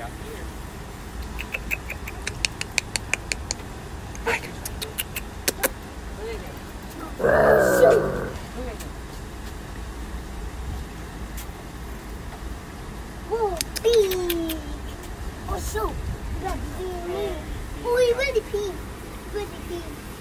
Whoa, big. Oh, so. Oh, he really peed. Really peed.